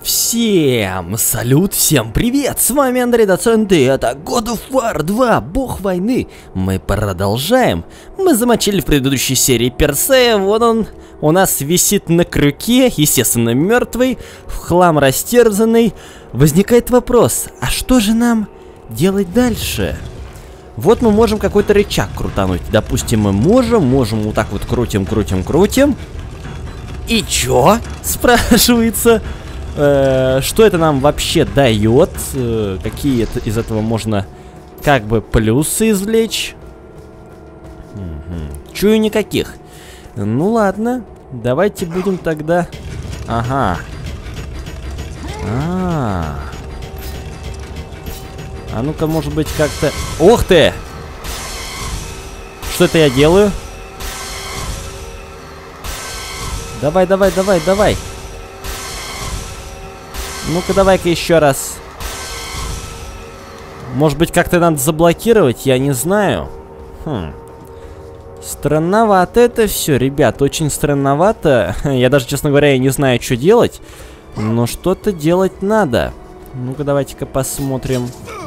Всем салют, всем привет, с вами Андрей Доцент, и это God of War 2, Бог войны. Мы продолжаем. Мы замочили в предыдущей серии Персея, вот он у нас висит на крюке, естественно мертвый, в хлам растерзанный. Возникает вопрос, а что же нам делать дальше? Вот мы можем какой-то рычаг крутануть, допустим, мы можем вот так вот крутим. И чё? Спрашивается. Что это нам вообще дает? Какие из этого можно как бы плюсы извлечь? Чую никаких. Ну ладно, давайте будем тогда... Ага. А ну-ка, может быть, как-то... Ух ты! Что это я делаю? Давай. Ну-ка, давай-ка еще раз. Может быть, как-то надо заблокировать, я не знаю. Странновато это все, ребят, очень странновато. Я даже, честно говоря, не знаю, что делать. Но что-то делать надо. Ну-ка, давайте-ка посмотрим.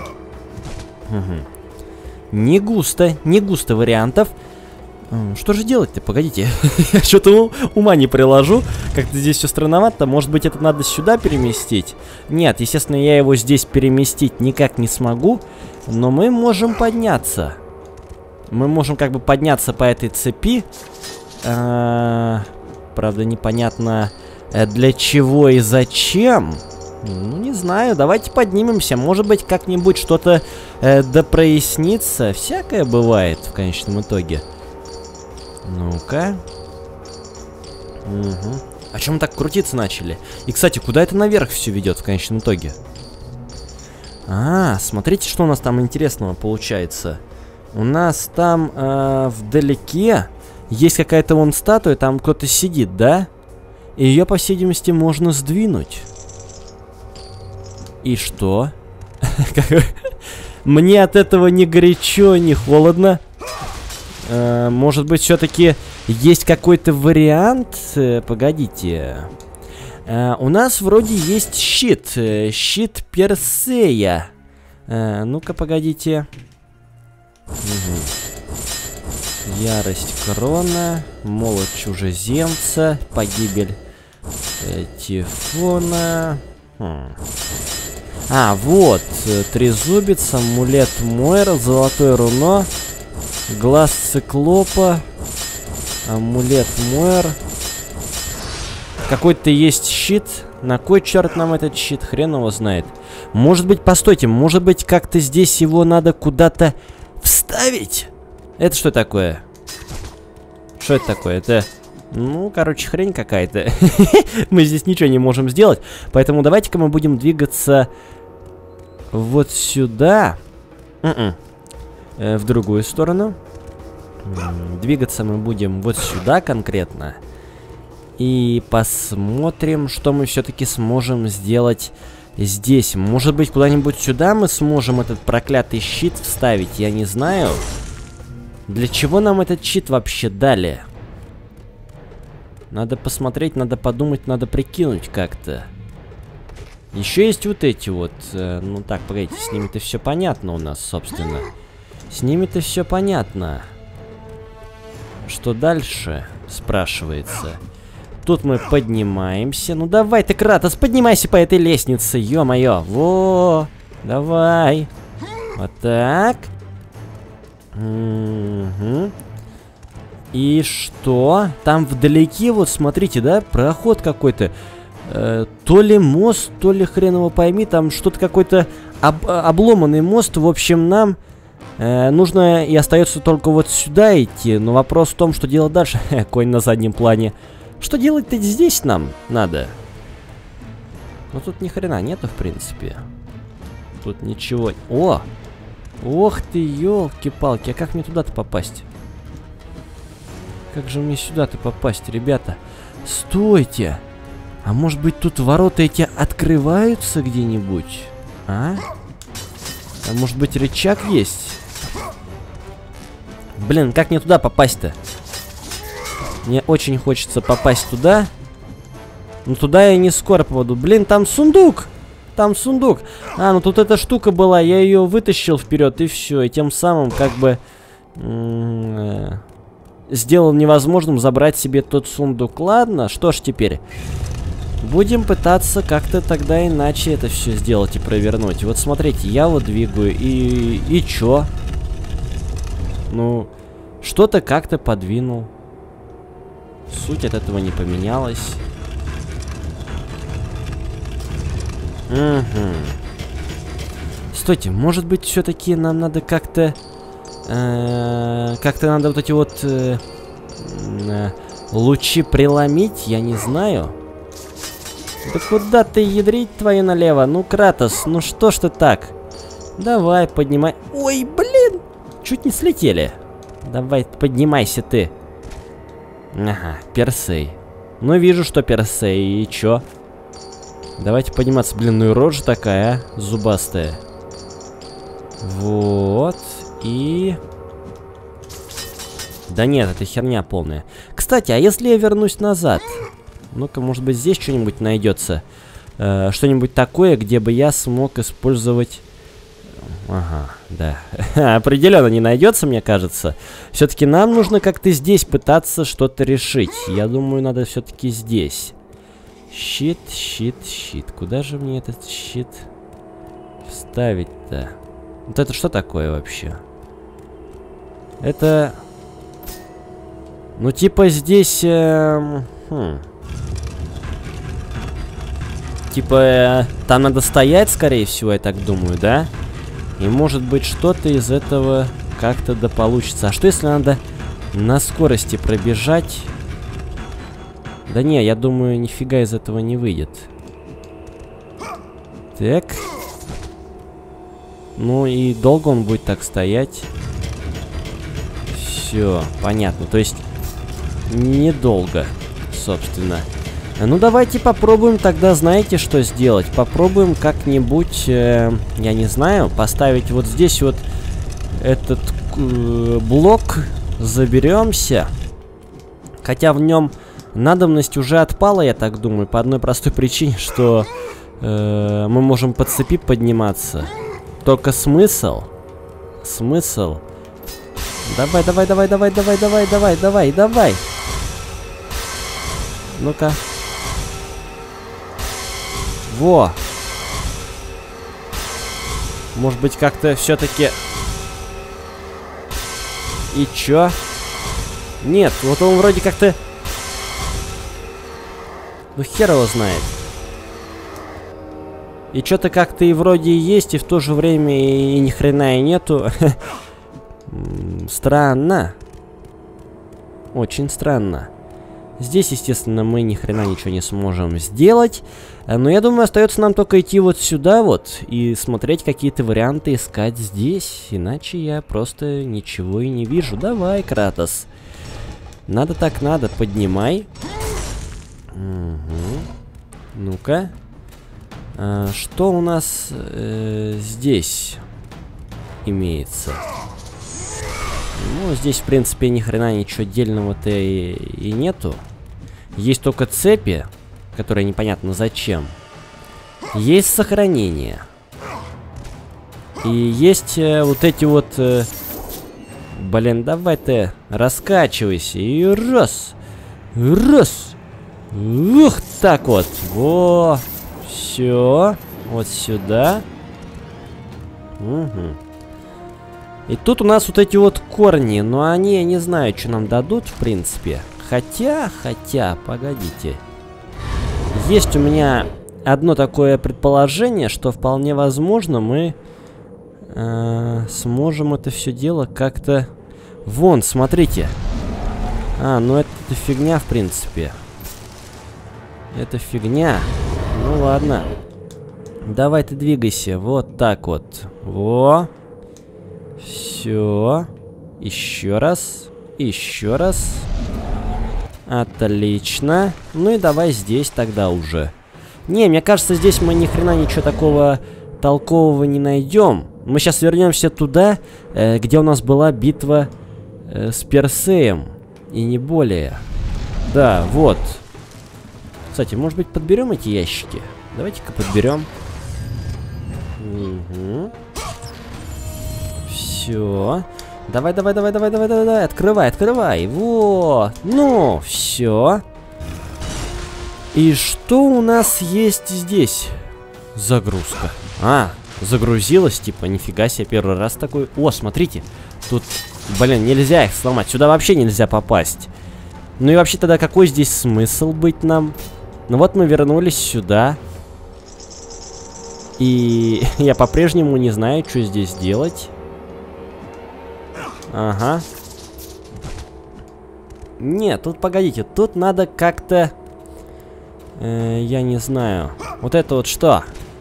Не густо вариантов. Что же делать-то? Погодите. Я что-то ума не приложу. Как-то здесь все странновато. Может быть, это надо сюда переместить? Нет, естественно, я его здесь переместить никак не смогу. Но мы можем подняться. Мы можем как бы подняться по этой цепи. Правда, непонятно для чего и зачем. Ну, не знаю. Давайте поднимемся. Может быть, как-нибудь что-то допрояснится. Всякое бывает в конечном итоге. Ну-ка. А чем мы так крутиться начали? И, кстати, куда это наверх все ведет в конечном итоге? Смотрите, что у нас там интересного получается. У нас там вдалеке есть какая-то вон статуя, там кто-то сидит, да? И ее, по всей видимости, можно сдвинуть. И что? Мне от этого ни горячо, ни холодно. Может быть, все-таки есть какой-то вариант? Погодите. У нас вроде есть щит. Щит Персея. Ну-ка, погодите. Ярость Крона. Молот чужеземца. Погибель Тифона. Вот. Трезубец, амулет Мойра, золотое руно. Глаз циклопа. Амулет Мойр. Какой-то есть щит. На кой черт нам этот щит? Хрен его знает. Может быть, постойте, может быть, как-то здесь его надо куда-то вставить? Это что такое? Что это такое? Это, ну, короче, хрень какая-то. Мы здесь ничего не можем сделать. Поэтому давайте-ка мы будем двигаться вот сюда. В другую сторону. Двигаться мы будем вот сюда конкретно. И посмотрим, что мы все-таки сможем сделать здесь. Может быть, куда-нибудь сюда мы сможем этот проклятый щит вставить. Я не знаю. Для чего нам этот щит вообще дали? Надо посмотреть, надо подумать, надо прикинуть как-то. Еще есть вот эти вот. Ну так, погодите, с ними-то все понятно у нас, собственно. С ними-то все понятно. Что дальше? Спрашивается. Тут мы поднимаемся. Ну давай ты, Кратос, поднимайся по этой лестнице. Ё-моё. Во. Давай. Вот так. И что? Там вдалеке, вот смотрите, да, проход какой-то. То ли мост, то ли хрен его пойми. Там что-то какой-то обломанный мост. В общем, нам... нужно и остается только вот сюда идти. Но вопрос в том, что делать дальше. Конь на заднем плане. Что делать-то здесь нам надо? Ну тут ни хрена нету, в принципе. Тут ничего. О! Ох ты, ёлки-палки. А как мне туда-то попасть? Как же мне сюда-то попасть, ребята? Стойте! А может быть тут ворота эти открываются где-нибудь? А может быть рычаг есть? Блин, как мне туда попасть-то? Мне очень хочется попасть туда. Ну туда я не скоро попаду. Блин, там сундук! Там сундук. А, ну тут эта штука была, я ее вытащил вперед, и все. И тем самым как бы сделал невозможным забрать себе тот сундук. Ладно, что ж теперь? Будем пытаться как-то тогда иначе это все сделать и провернуть. Вот смотрите, я вот двигаю, и чё? Ну, что-то как-то подвинул. Суть от этого не поменялась. Угу. Стойте, может быть, все-таки нам надо как-то... как-то надо вот эти вот... лучи преломить, я не знаю. Да куда ты ядрить твою налево? Ну, Кратос, ну что ж ты так? Давай, поднимай... Ой, блин! Чуть не слетели. Давай, поднимайся ты. Ага, Персей. Ну, вижу, что Персей, и чё? Давайте подниматься. Блин, ну и рожа такая, а? Зубастая. Вот. И... Да нет, это херня полная. Кстати, а если я вернусь назад? Ну-ка, может быть, здесь что-нибудь найдется. Что-нибудь такое, где бы я смог использовать... Ага, да. Определенно не найдется, мне кажется. Все-таки нам нужно как-то здесь пытаться что-то решить. Я думаю, надо все-таки здесь. Щит, щит, щит. Куда же мне этот щит вставить-то? Вот это что такое вообще? Это... Ну, типа здесь... Типа, там надо стоять, скорее всего, я так думаю, да? И может быть что-то из этого как-то да получится. А что если надо на скорости пробежать? Да не, я думаю, нифига из этого не выйдет. Так. Ну и долго он будет так стоять? Все, понятно. То есть, недолго, собственно. Ну, давайте попробуем тогда, знаете, что сделать? Попробуем как-нибудь, я не знаю, поставить вот здесь вот этот блок. Заберемся. Хотя в нем надобность уже отпала, я так думаю, по одной простой причине, что мы можем по цепи подниматься. Только смысл? Смысл? Давай, давай, давай, давай, давай, давай, давай, давай, давай. Ну-ка. Во! Может быть, как-то все-таки... И чё? Нет, вот он вроде как-то... Ну, хер его знает. И что-то как-то и вроде и есть, и в то же время и ни хрена и нету. Странно. Очень странно. Здесь, естественно, мы ни хрена ничего не сможем сделать. Но я думаю, остается нам только идти вот сюда вот и смотреть какие-то варианты, искать здесь. Иначе я просто ничего и не вижу. Давай, Кратос. Надо так надо. Поднимай. Угу. Ну-ка. Что у нас здесь имеется? Ну, здесь, в принципе, ни хрена ничего отдельного-то и нету. Есть только цепи, которые непонятно зачем. Есть сохранение. И есть вот эти вот... блин, давай ты раскачивайся. И раз. Раз. Ух, так вот. Во. Все. Вот сюда. Угу. И тут у нас вот эти вот корни, но они, я не знаю, что нам дадут, в принципе. Хотя, погодите. Есть у меня одно такое предположение, что вполне возможно мы сможем это все дело как-то... Вон, смотрите. Ну это фигня, в принципе. Это фигня. Ну ладно. Давай ты двигайся, вот так вот. Во. Все. Еще раз. Еще раз. Отлично. Ну и давай здесь тогда уже. Не, мне кажется, здесь мы ни хрена ничего такого толкового не найдем. Мы сейчас вернемся туда, где у нас была битва с Персеем. И не более. Да, вот. Кстати, может быть, подберем эти ящики? Давайте-ка подберем. Угу. Все. Давай, давай, давай, давай, давай, давай, давай. Открывай, открывай. Вот. Ну, все. И что у нас есть здесь? Загрузка. А, загрузилась, типа, нифига себе, первый раз такой. О, смотрите. Тут, блин, нельзя их сломать. Сюда вообще нельзя попасть. Ну и вообще тогда какой здесь смысл быть нам? Ну вот мы вернулись сюда. И я по-прежнему не знаю, что здесь делать. Ага. Нет, тут погодите, тут надо как-то... я не знаю. Вот это вот что?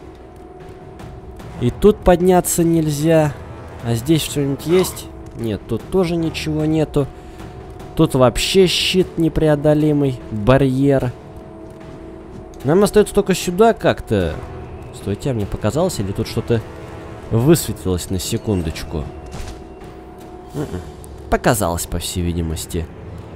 И тут подняться нельзя. А здесь что-нибудь есть? Нет, тут тоже ничего нету. Тут вообще щит непреодолимый. Барьер. Нам остается только сюда как-то. Стойте, а мне показалось, или тут что-то высветилось на секундочку? Показалось, по всей видимости.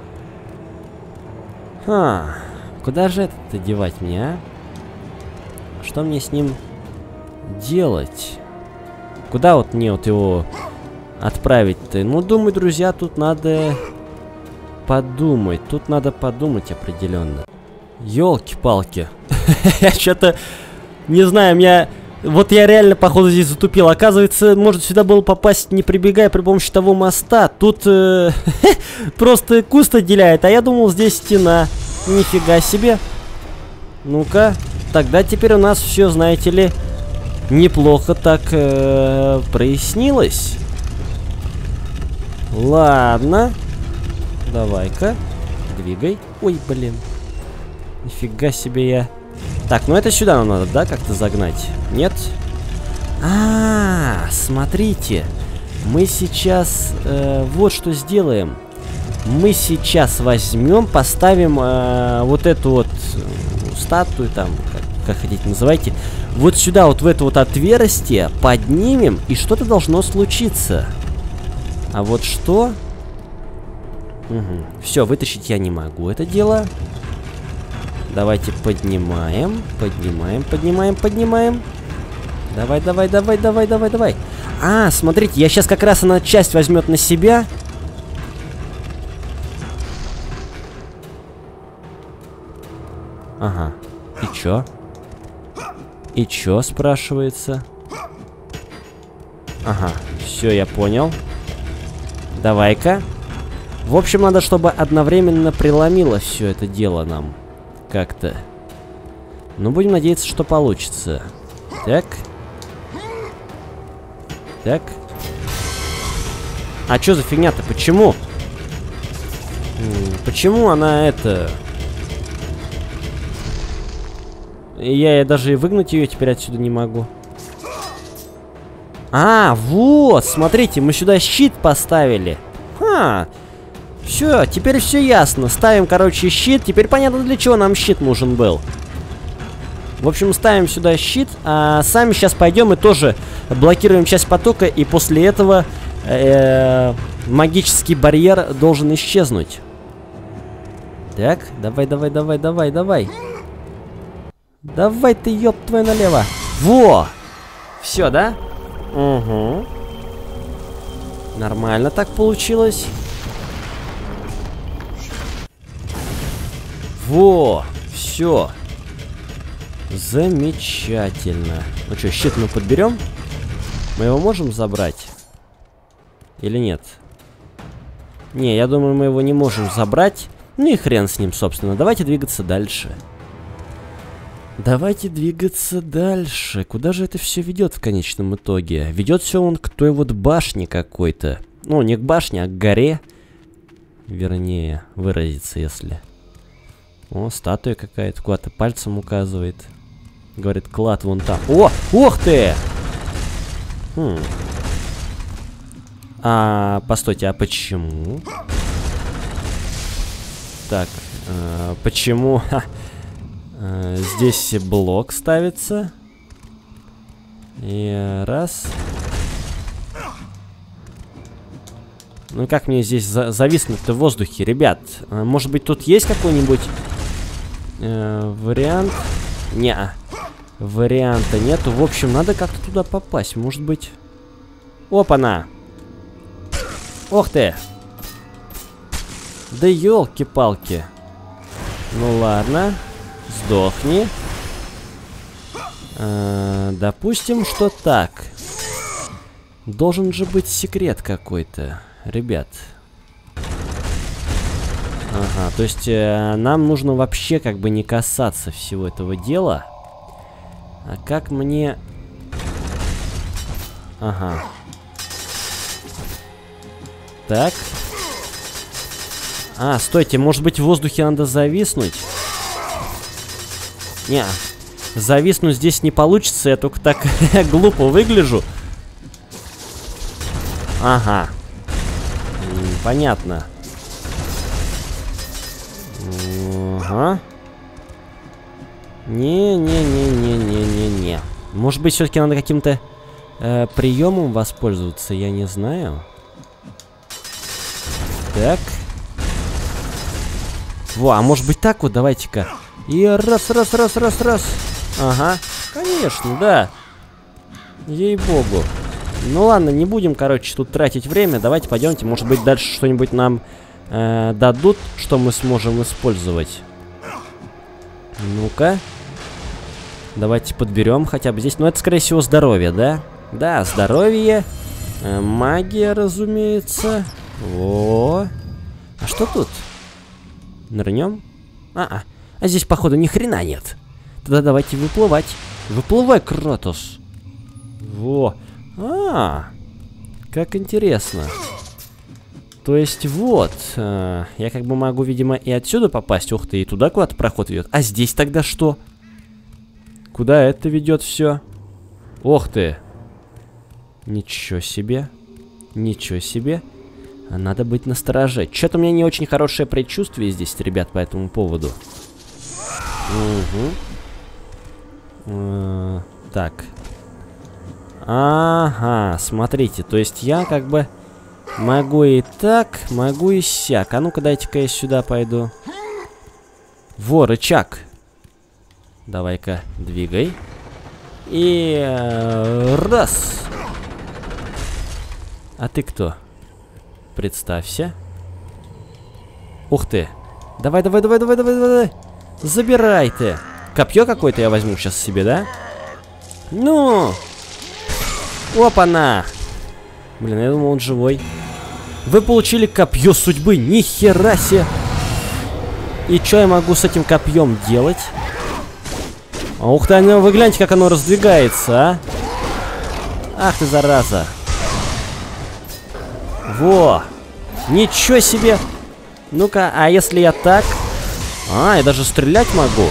Куда же это девать мне, а? Что мне с ним делать? Куда вот мне вот его отправить-то? Ну, думаю, друзья, тут надо подумать. Тут надо подумать определенно. Ёлки-палки. Я что-то не знаю, меня... Вот я реально, походу, здесь затупил. Оказывается, может сюда было попасть, не прибегая при помощи того моста. Тут просто куст отделяет, а я думал, здесь стена. Нифига себе. Ну-ка. Тогда теперь у нас все, знаете ли, неплохо так прояснилось. Ладно. Давай-ка. Двигай. Ой, блин. Нифига себе я... Так, ну это сюда нам надо, да, как-то загнать? Нет? Смотрите. Мы сейчас вот что сделаем. Мы сейчас возьмем, поставим вот эту вот статую, там, как хотите называйте, вот сюда, вот в это вот отверстие, поднимем, и что-то должно случиться. А вот что? Все, вытащить я не могу это дело. Давайте поднимаем, поднимаем, поднимаем, поднимаем. Давай, давай, давай, давай, давай, давай. Смотрите, я сейчас как раз она часть возьмет на себя. Ага. И чё? И чё, спрашивается? Ага, все, я понял. Давай-ка. В общем, надо, чтобы одновременно преломило все это дело нам. Как-то. Ну, будем надеяться, что получится. Так. Так. А что за фигня-то? Почему? Почему она это... Я даже и выгнать ее теперь отсюда не могу. Вот, смотрите, мы сюда щит поставили. Все, теперь все ясно. Ставим, короче, щит. Теперь понятно, для чего нам щит нужен был. В общем, ставим сюда щит, а сами сейчас пойдем и тоже блокируем часть потока, и после этого магический барьер должен исчезнуть. Так, давай, давай, давай, давай, давай. Давай ты, ёб твою налево. Во! Все, да? Угу. Нормально так получилось. Во! Все. Замечательно. Ну что, щит мы подберем? Мы его можем забрать? Или нет? Не, я думаю, мы его не можем забрать. Ну и хрен с ним, собственно. Давайте двигаться дальше. Давайте двигаться дальше. Куда же это все ведет в конечном итоге? Ведет все он к той вот башне какой-то. Ну, не к башне, а к горе. Вернее, выразиться, если... О, статуя какая-то, куда-то пальцем указывает. Говорит, клад вон там. О, ух ты! Постойте, а почему? Так, почему здесь блок ставится? И раз. Ну как мне здесь зависнуть-то в воздухе, ребят? Может быть, тут есть какой-нибудь... Вариант... Неа. Варианта нету. В общем, надо как-то туда попасть. Может быть... Опа-на! Ох ты! Да елки-палки. Ну ладно. Сдохни. Допустим, что так. Должен же быть секрет какой-то, ребят. Ага, то есть нам нужно вообще как бы не касаться всего этого дела. А как мне... Ага. Так. А, стойте, может быть в воздухе надо зависнуть? Не, зависнуть здесь не получится, я только так глупо выгляжу. Ага. Понятно. Ага. Не-не-не-не-не-не-не. Может быть, все-таки надо каким-то приемом воспользоваться, я не знаю. Так. Во, а может быть так вот, давайте-ка. И раз. Ага, конечно, да. Ей-богу. Ну ладно, не будем, короче, тут тратить время. Давайте пойдемте, может быть, дальше что-нибудь нам дадут, что мы сможем использовать. Ну-ка. Давайте подберем хотя бы здесь. Ну, это, скорее всего, здоровье, да? Да, здоровье. Магия, разумеется. О. А что тут? Нырнем? А здесь, походу, ни хрена нет. Тогда давайте выплывать. Выплывай, Кратос. Во. Как интересно. То есть вот, я как бы могу, видимо, и отсюда попасть. Ух ты, и туда куда-то проход ведет. А здесь тогда что? Куда это ведет все? Ох ты. Ничего себе. Ничего себе. Надо быть настороже. Что-то у меня не очень хорошее предчувствие здесь, ребят, по этому поводу. Угу. Так. Ага, смотрите, то есть я как бы могу и так, могу и сяк. А ну-ка дайте-ка я сюда пойду. Во, рычаг. Давай-ка, двигай. И раз. А ты кто? Представься. Ух ты. Давай. Забирай ты. Копье какое-то я возьму сейчас себе, да? Ну. Опа-на. Блин, я думал, он живой. Вы получили копье судьбы. Ни хера себе. И что я могу с этим копьем делать? Ух ты, вы гляньте, как оно раздвигается, а. Ах ты, зараза. Во. Ничего себе. Ну-ка, а если я так? Я даже стрелять могу.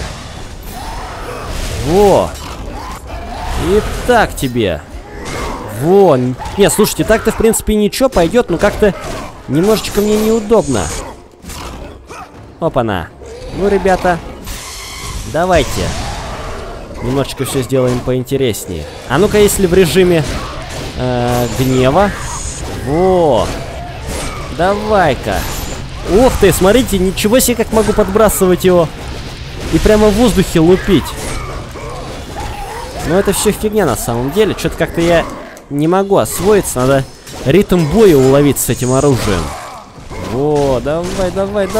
Во. И так тебе. Во. Не, слушайте, так-то, в принципе, ничего пойдет, но как-то немножечко мне неудобно. Опа-на. Ну, ребята, давайте. Немножечко все сделаем поинтереснее. А ну-ка, если в режиме гнева. Во. Давай-ка. Ух ты, смотрите, ничего себе, как могу подбрасывать его. И прямо в воздухе лупить. Но это все фигня на самом деле. Что-то как-то я не могу освоиться. Надо ритм боя уловить с этим оружием. Во, давай.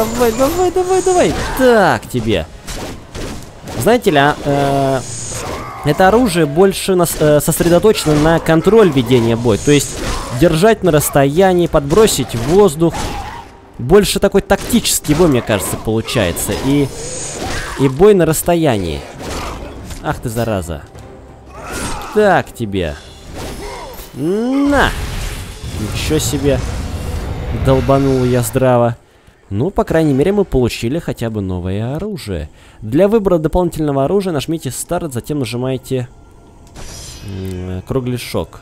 Так тебе. Знаете ли, это оружие больше сосредоточено на контроль ведения боя. То есть держать на расстоянии, подбросить в воздух. Больше такой тактический бой, мне кажется, получается. И бой на расстоянии. Ах ты, зараза. Так тебе. На! Ничего себе. Долбанул я здраво. Ну, по крайней мере, мы получили хотя бы новое оружие. Для выбора дополнительного оружия нажмите старт, затем нажимаете кругляшок.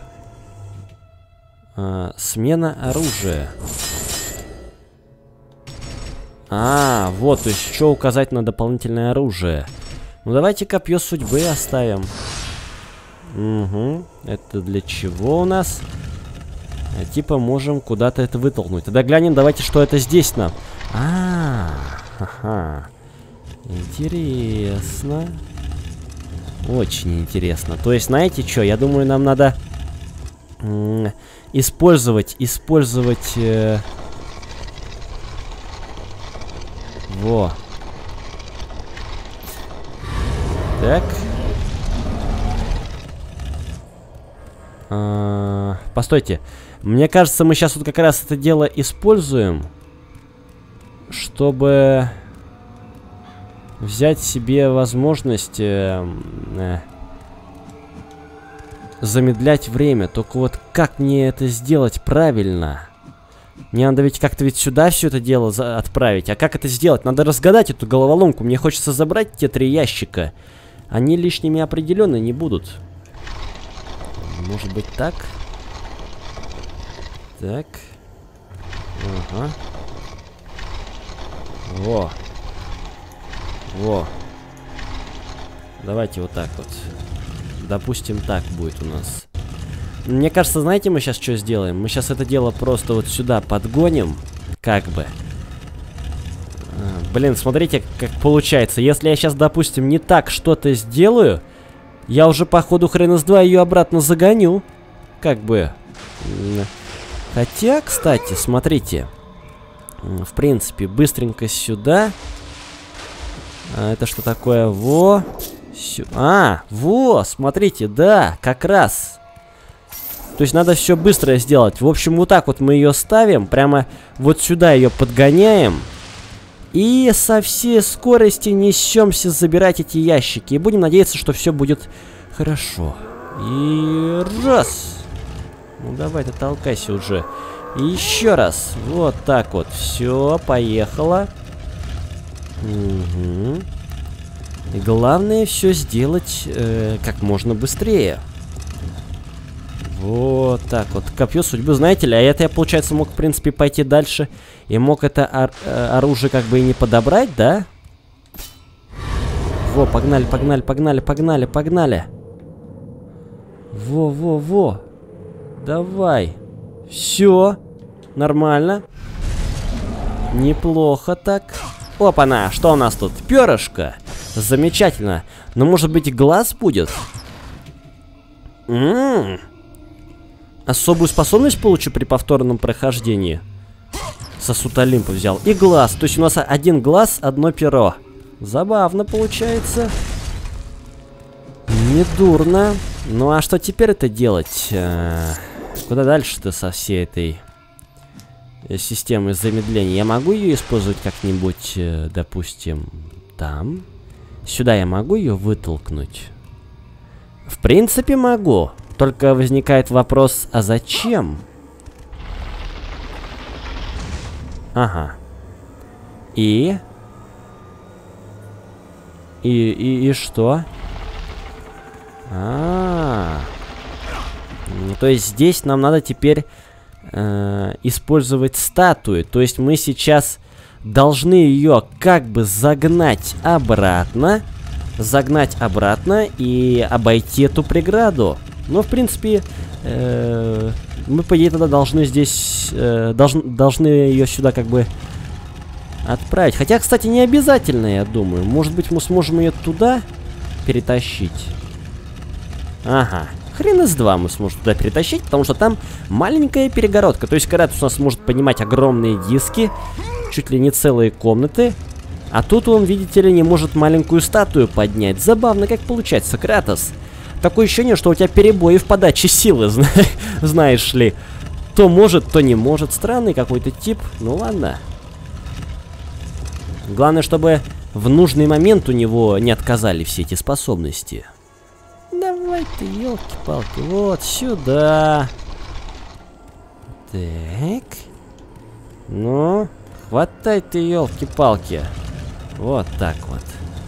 Смена оружия. Вот, то есть что указать на дополнительное оружие. Ну, давайте копье судьбы оставим. Угу. Это для чего у нас? Типа можем куда-то это вытолкнуть. Тогда глянем, давайте, что это здесь нам. Ага. Интересно. Очень интересно. То есть, знаете что, я думаю, нам надо использовать... Во. Так. Постойте. Мне кажется, мы сейчас вот как раз это дело используем, чтобы взять себе возможность замедлять время. Только вот как мне это сделать правильно? Мне надо ведь как-то ведь сюда все это дело отправить. А как это сделать? Надо разгадать эту головоломку. Мне хочется забрать те 3 ящика. Они лишними определенно не будут. Может быть так? Так. Ага. Во. Во. Давайте вот так вот. Допустим, так будет у нас. Мне кажется, знаете, мы сейчас что сделаем? Мы сейчас это дело просто вот сюда подгоним. Как бы. Блин, смотрите, как получается. Если я сейчас, допустим, не так что-то сделаю, я уже по ходу хрена с два ее обратно загоню. Как бы. Хотя, кстати, смотрите. В принципе, быстренько сюда. Это что такое? Во. Во, смотрите, да, как раз. То есть надо все быстро сделать. В общем, вот так вот мы ее ставим. Прямо вот сюда ее подгоняем. И со всей скорости несемся забирать эти ящики. И будем надеяться, что все будет хорошо. И раз. Ну давай, ты толкайся уже. И еще раз. Вот так вот. Все, поехало. Угу. И главное все сделать как можно быстрее. Вот так вот. Копье судьбы, знаете ли, а это я, получается, мог, в принципе, пойти дальше. И мог это оружие как бы и не подобрать, да? Во, погнали, погнали, погнали, погнали, погнали. Во. Давай. Все. Нормально. Неплохо так. Опа-на, что у нас тут? Перышко. Замечательно. Но может быть глаз будет? Особую способность получу при повторном прохождении. Сосуд Олимпа взял. И глаз. То есть у нас один глаз, одно перо. Забавно получается. Недурно. Ну а что теперь это делать? Куда дальше-то со всей этой системой замедления? Я могу ее использовать как-нибудь, допустим, там? Сюда я могу ее вытолкнуть? В принципе, могу. Только возникает вопрос, а зачем? Ага. И что? То есть здесь нам надо теперь использовать статуи. То есть мы сейчас должны ее как бы загнать обратно. И обойти эту преграду. Но, в принципе, мы, по идее, тогда должны здесь... должны ее сюда как бы отправить. Хотя, кстати, не обязательно, я думаю. Может быть, мы сможем ее туда перетащить. Ага. Хрен из два мы сможем туда перетащить, потому что там маленькая перегородка. То есть Кратос у нас может поднимать огромные диски, чуть ли не целые комнаты. А тут он, видите ли, не может маленькую статую поднять. Забавно, как получается, Кратос. Такое ощущение, что у тебя перебои в подаче силы, знаешь ли. То может, то не может. Странный какой-то тип. Ну ладно. Главное, чтобы в нужный момент у него не отказали все эти способности. Давай ты, елки-палки, вот сюда. Так. Ну, хватай ты, елки-палки. Вот так вот.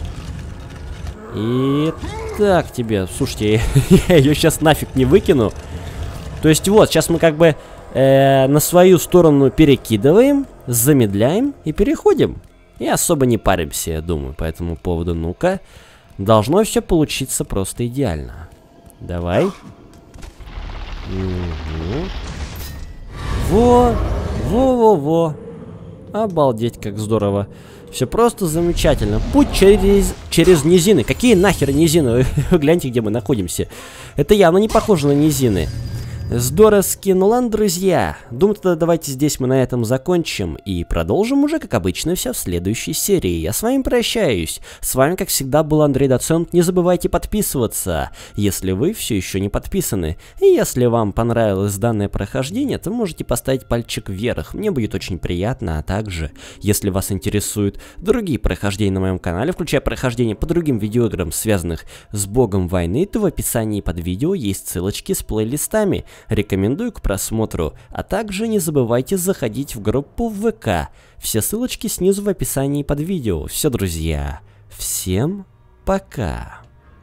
И так тебе. Слушайте, я ее сейчас нафиг не выкину. То есть вот, сейчас мы как бы на свою сторону перекидываем, замедляем и переходим. И особо не паримся, я думаю, по этому поводу. Ну-ка. Должно все получиться просто идеально. Давай. Во. Обалдеть, как здорово. Все просто замечательно. Путь через низины. Какие нахер низины? Вы гляньте, где мы находимся. Это явно не похоже на низины. Здоровски. Ну ладно, друзья. Думаю, тогда давайте здесь мы на этом закончим. И продолжим уже, как обычно, все в следующей серии. Я с вами прощаюсь. С вами, как всегда, был Андрей Доцент. Не забывайте подписываться, если вы все еще не подписаны. И если вам понравилось данное прохождение, то можете поставить пальчик вверх. Мне будет очень приятно. А также, если вас интересуют другие прохождения на моем канале, включая прохождение по другим видеоиграм, связанных с богом войны, то в описании под видео есть ссылочки с плейлистами. Рекомендую к просмотру, а также не забывайте заходить в группу в ВК. Все ссылочки снизу в описании под видео. Все, друзья, всем пока.